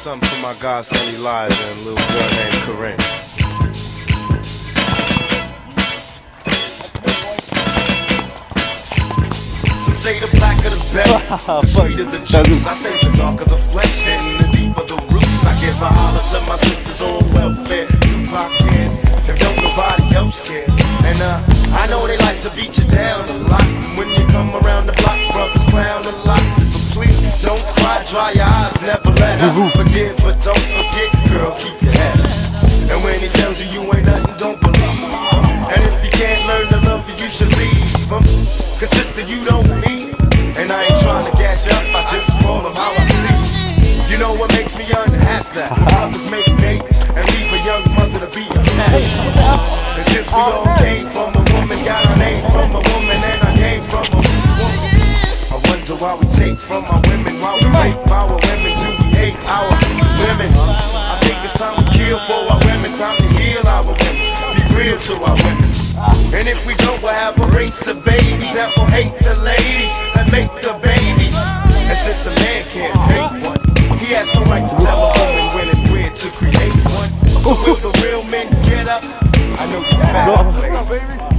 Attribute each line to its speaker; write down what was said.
Speaker 1: something for my godson Elijah and a little girl named Corinne. Some say the blacker the better, the sweeter the juice. I say the darker the flesh and the deeper the roots. I give a holler to my sisters on welfare, Tupac cares, if don't nobody else care. And I know they like to beat you down a lot. When you come around the block, brothers clown a lot. But please don't cry, dry your eyes, never let up. Forgive, but don't forget, girl, keep your head up. And when he tells you you ain't nothing, don't believe him. And if you can't learn to love you, you should leave him. Cause sister, you don't need him. And I ain't trying to gash up, I just call him how I see him. You know what makes me unhappy? That brothers make babies and leave a young mother to be a man. And since we all came from a woman, got our name from a woman, and I came from a woman. I wonder why we take from our women, why we rape our women, do we hate our women? I think it's time to kill for our women, time to heal our women, be real to our women. And if we don't, we'll have a race of babies that will hate the ladies that make the babies. And since a man can't make one, he has no right to tell a woman when and where to create one. So will the real men get up? I know you fat, ladies.